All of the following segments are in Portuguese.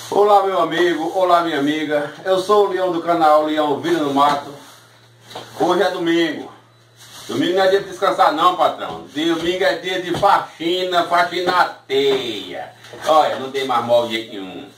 Olá meu amigo, olá minha amiga, eu sou o Leão do canal Leão Vida no Mato. Hoje é domingo. Domingo não é dia de descansar não, patrão. Domingo é dia de faxina, faxinateia. Olha, não tem mais mal de jeito nenhum.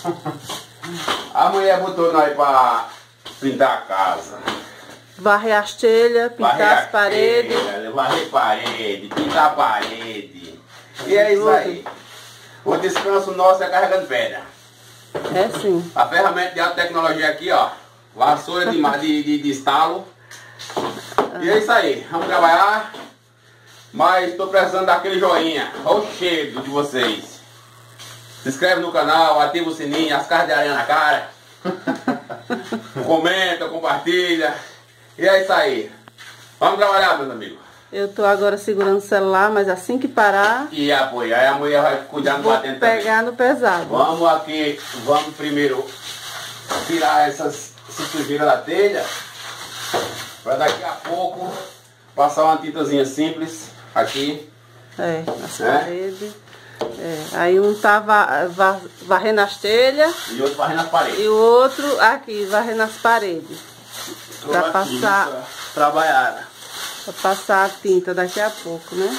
A mulher botou nós pra pintar a casa. Varrer as telhas, pintar as paredes. Varrer parede, pintar a parede. E é isso aí. O descanso nosso é carregando pedra. É sim. A ferramenta de alta tecnologia aqui, ó. Vassoura de estalo. E é isso aí. Vamos trabalhar. Mas estou precisando daquele joinha. Olha o cheiro de vocês. Se inscreve no canal, ativa o sininho, as caras de areia na cara. Comenta, compartilha. E é isso aí. Vamos trabalhar, meus amigos. Eu tô agora segurando o celular, mas assim que parar... E apoia. Aí a mulher vai cuidar do batente também. Pegar no pesado. Vamos aqui, vamos primeiro tirar essas sujeiras da telha. Para daqui a pouco passar uma tintazinha simples aqui. É, nas paredes. É, aí um tá varrendo as telhas. E outro varrendo as paredes. E o outro aqui, varrendo as paredes. Pra passar... Pra trabalhar. Pra passar a tinta daqui a pouco, né?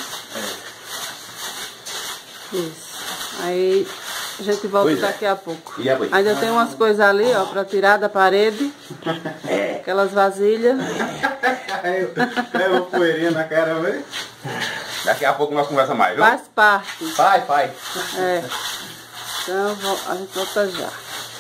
Isso. Aí a gente volta daqui a pouco. Ainda tem umas coisas ali, ó, pra tirar da parede. Aquelas vasilhas. É uma poeirinha na cara, velho. Daqui a pouco nós conversamos mais, viu? Faz parte. Vai. É. Então a gente volta já.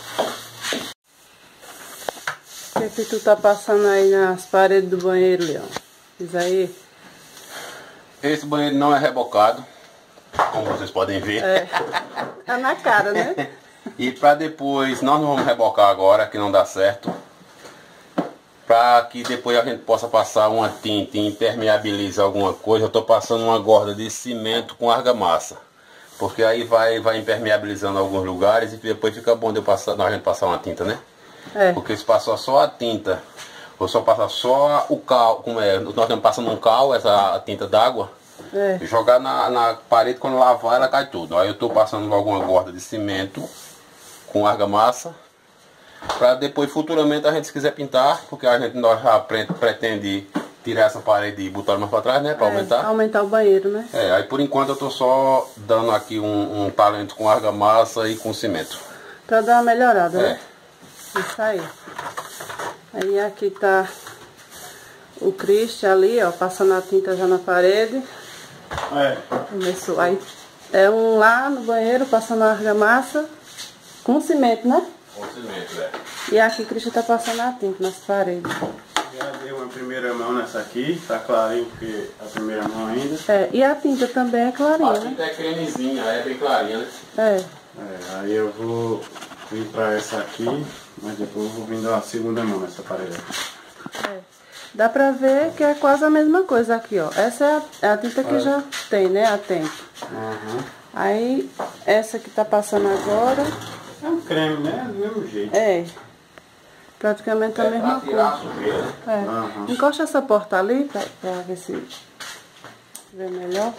O que tu tá passando aí nas paredes do banheiro, Leão? Diz aí. Esse banheiro não é rebocado, como vocês podem ver. É. Tá na cara, né? E pra depois, nós não vamos rebocar agora, que não dá certo. Pra que depois a gente possa passar uma tinta e impermeabilizar alguma coisa, eu tô passando uma gorda de cimento com argamassa. Porque aí vai impermeabilizando alguns lugares e depois fica bom de a gente passar uma tinta, né? É. Porque se passar só a tinta, ou só passar só o cal, como é, nós estamos passando um cal, essa tinta d'água, jogar na parede, quando lavar ela cai tudo. Aí eu estou passando logo uma gorda de cimento com argamassa, para depois futuramente a gente, se quiser pintar, porque nós já pretende tirar essa parede e botar mais para trás, né, para aumentar. Aumentar o banheiro, né? Aí por enquanto eu estou só dando aqui um talento com argamassa e com cimento. Para dar uma melhorada, né? Isso aí. Aí aqui tá o Christian ali, ó, passando a tinta já na parede. Começou. Aí é um lá no banheiro passando a argamassa com cimento, né? Com cimento, E aqui o Christian tá passando a tinta nas paredes. Já dei uma primeira mão nessa aqui, tá clarinho porque a primeira mão ainda. E a tinta também é clarinha, A tinta é cremezinha, é bem clarinha, né? Aí eu vou vir pra essa aqui, mas depois eu vou vir dar a segunda mão nessa parede. Dá pra ver que é quase a mesma coisa aqui, ó. Essa é a tinta que já tem, né? A tempo. Aí, essa que tá passando agora... É um creme, né? Do mesmo jeito. Praticamente a mesma coisa. Encosta essa porta ali pra ver se vê melhor.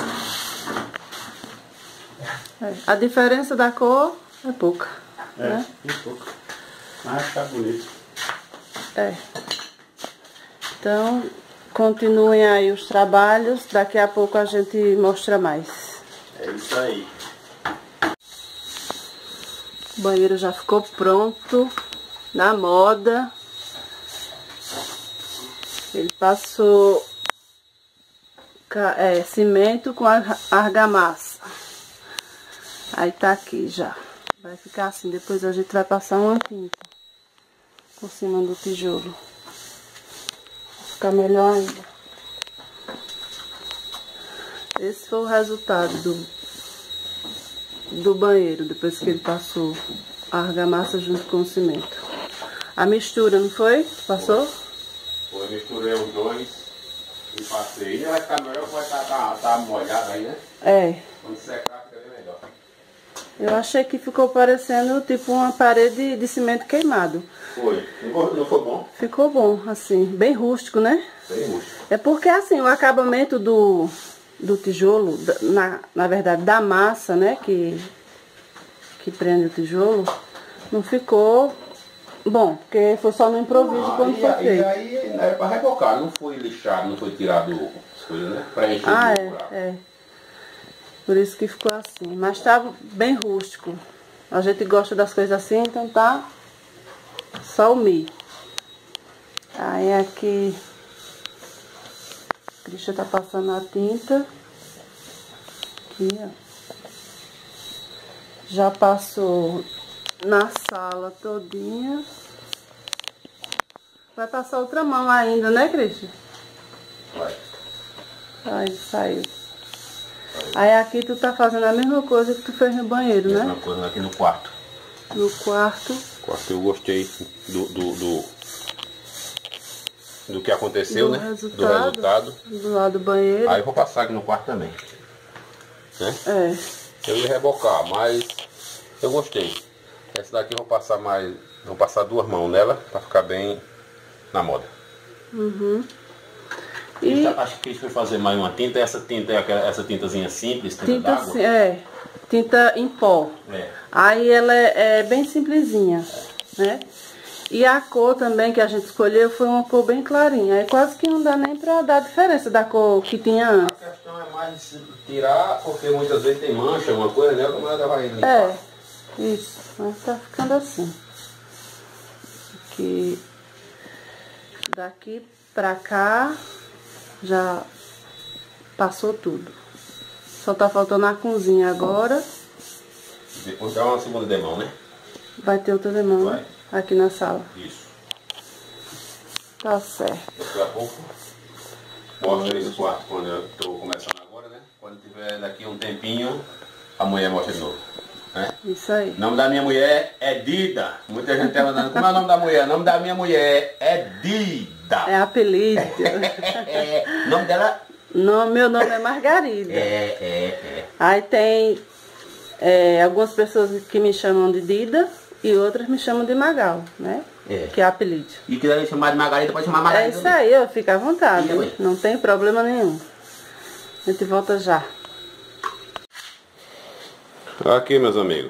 A diferença da cor é pouca. Né? Pouca. Mas tá bonito. Então, continuem aí os trabalhos. Daqui a pouco a gente mostra mais. É isso aí. O banheiro já ficou pronto, na moda. Ele passou cimento com argamassa. Aí tá aqui já. Vai ficar assim, depois a gente vai passar uma tinta por cima do tijolo. Vai ficar melhor ainda. Esse foi o resultado do banheiro, depois que ele passou a argamassa junto com o cimento. A mistura, não foi? Passou? Eu misturei os dois e passei. Ele vai ficar melhor, vai estar molhado aí, né? Quando secar, fica bem melhor. Eu achei que ficou parecendo tipo uma parede de cimento queimado. Foi. Não foi bom? Ficou bom, assim, bem rústico, né? Bem rústico. É porque assim, o acabamento do tijolo, na verdade da massa, né, que que prende o tijolo, não ficou bom, porque foi só no improviso quando foi feito. E aí era para rebocar, não foi lixado, não foi tirado as coisas, né? Para encher o buraco. É. Por isso que ficou assim. Mas tá bem rústico. A gente gosta das coisas assim, então tá só o milho. Aí aqui a Cristian tá passando a tinta. Aqui, ó. Já passou na sala todinha. Vai passar outra mão ainda, né, Cristian? Vai. Aí saiu. Aí aqui tu tá fazendo a mesma coisa que tu fez no banheiro, né? Mesma coisa aqui no quarto. No quarto. No quarto eu gostei do que aconteceu, né? Do resultado. Do lado do banheiro. Aí eu vou passar aqui no quarto também. Né? É. Eu ia rebocar, mas eu gostei. Essa daqui eu vou passar mais. Vou passar 2 mãos nela pra ficar bem na moda. Uhum. E acho que a gente foi fazer mais uma tinta. Essa tinta é essa tintazinha simples, tinta d'água. Tinta em pó. Aí ela é bem simplesinha, né? E a cor também que a gente escolheu foi uma cor bem clarinha. Aí quase que não dá nem pra dar diferença da cor que tinha antes. A questão é mais tirar, porque muitas vezes tem mancha, alguma coisa, né? Como ela vai limpar. É, isso. Mas tá ficando assim. Aqui, daqui pra cá já passou tudo. Só tá faltando a cozinha agora. Depois dá uma segunda demão, né? Vai ter outra demão, né? Aqui na sala. Isso. Tá certo. Daqui a pouco mostra esse quarto quando eu tô começando agora, né? Quando tiver daqui um tempinho, a mulher mostra de novo. Né? Isso aí. O nome da minha mulher é Dida. Muita gente tá mandando. Como é o nome da mulher? O nome da minha mulher é Dida. É apelido. O nome dela? Meu nome é Margarida. Aí tem algumas pessoas que me chamam de Dida e outras me chamam de Magal, né? Que é apelido. E quiser chamar de Margarida, pode chamar Margarida. É isso aí, eu fico à vontade. Não tem problema nenhum. A gente volta já. Aqui, meus amigos,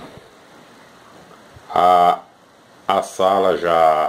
a sala já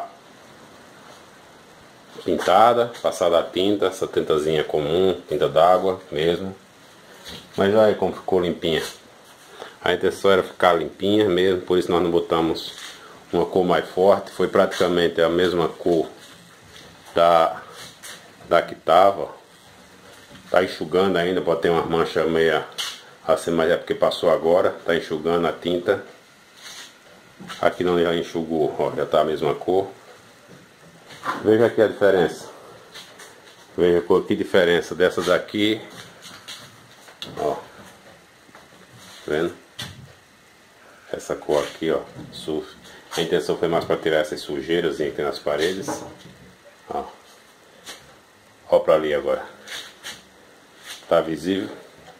pintada, passada a tinta, essa tintazinha comum, tinta d'água mesmo, mas olha aí como ficou limpinha. A intenção era ficar limpinha mesmo, por isso nós não botamos uma cor mais forte, foi praticamente a mesma cor da que tava. Tá enxugando ainda, pode ter umas manchas meia assim, mas é porque passou agora, tá enxugando a tinta. Aqui não já enxugou, ó, já tá a mesma cor. Veja aqui a diferença. Veja que diferença dessa daqui. Ó. Tá vendo? Essa cor aqui, ó. A intenção foi mais para tirar essas sujeiras aqui nas paredes. Ó. Ó pra ali agora. Tá visível?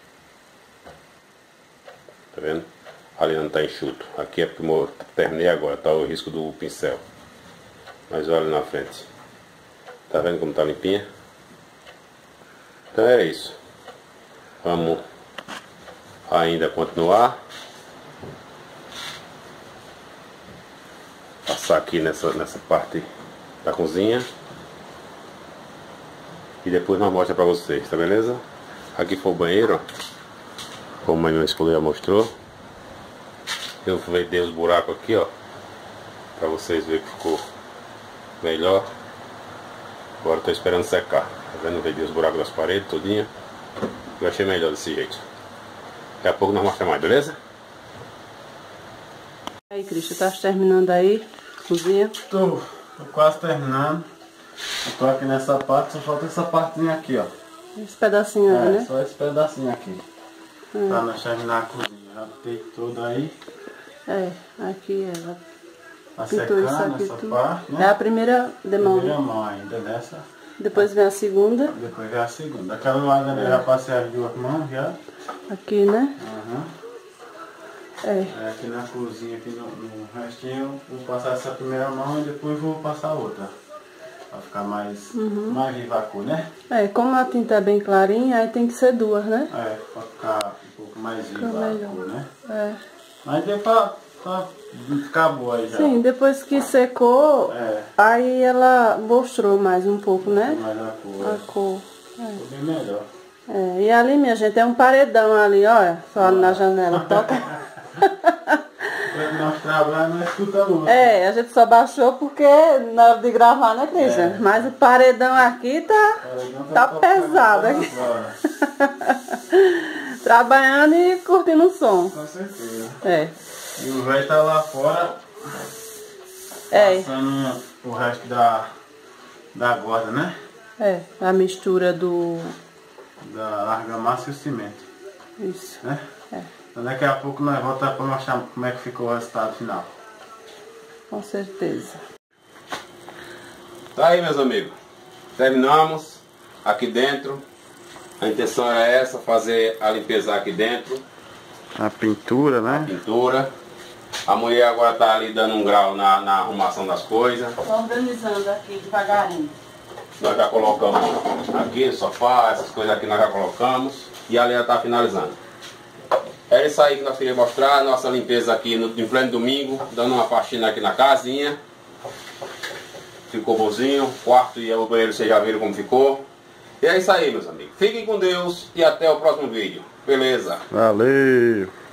Tá vendo? Ali não tá enxuto. Aqui é porque eu terminei agora, tá o risco do pincel. Mas olha na frente. Tá vendo como tá limpinha? Então é isso. Vamos ainda continuar. Passar aqui nessa parte da cozinha. E depois nós mostramos pra vocês, tá beleza? Aqui foi o banheiro, ó. Como a minha esposa já mostrou. Eu vedei os buracos aqui, ó. Pra vocês verem que ficou melhor. Agora estou esperando secar. Tá vendo? Vedei os buracos das paredes todinha. Eu achei melhor desse jeito. Daqui a pouco nós mostramos mais, beleza? Aí, Cristian, tá terminando aí? Cozinha? Tô quase terminando. Eu tô aqui nessa parte, só falta essa partezinha aqui, ó. Esse pedacinho aí, né? Só esse pedacinho aqui. Pra nós terminar a cozinha. Já botei tudo aí. Aqui ela Tá pintou isso secando aqui essa tudo. parte, né? É a primeira demão. Primeira mão ainda dessa. Depois vem a segunda. Depois vem a segunda. Daquela lado ali eu já passei as 2 mãos já. Aqui, né? Aqui na cozinha, aqui no restinho, eu vou passar essa primeira mão e depois vou passar a outra. Pra ficar mais viva a cor, né? Como a tinta é bem clarinha, aí tem que ser 2, né? Pra ficar um pouco mais viva a cor, né? Aí deu pra ficar boa aí já. Sim, depois que secou, aí ela mostrou mais um pouco, né? Mais a cor. A cor. Ficou bem melhor. E ali, minha gente, é um paredão ali, olha, só ali na janela. Toca. Quando nós trabalhamos, nós escutamos. A gente só baixou porque na hora de gravar, né, Cristian? Mas o paredão aqui tá pesado aqui. Trabalhando e curtindo o som. Com certeza. E o velho tá lá fora passando o resto da gorda, né? A mistura da argamassa e o cimento. Isso. Né? Então daqui a pouco nós voltamos para mostrar como é que ficou o resultado final. Com certeza. Tá aí, meus amigos. Terminamos aqui dentro. A intenção era essa, fazer a limpeza aqui dentro. A pintura, né? A pintura. A mulher agora tá ali dando um grau na arrumação das coisas. Organizando aqui devagarinho. Nós já colocamos aqui, sofá, essas coisas aqui nós já colocamos. E ali ela tá finalizando. É isso aí que nós queríamos mostrar, nossa limpeza aqui em pleno domingo, dando uma faxina aqui na casinha. Ficou bonzinho, o quarto e o banheiro vocês já viram como ficou. E é isso aí, meus amigos. Fiquem com Deus e até o próximo vídeo. Beleza? Valeu!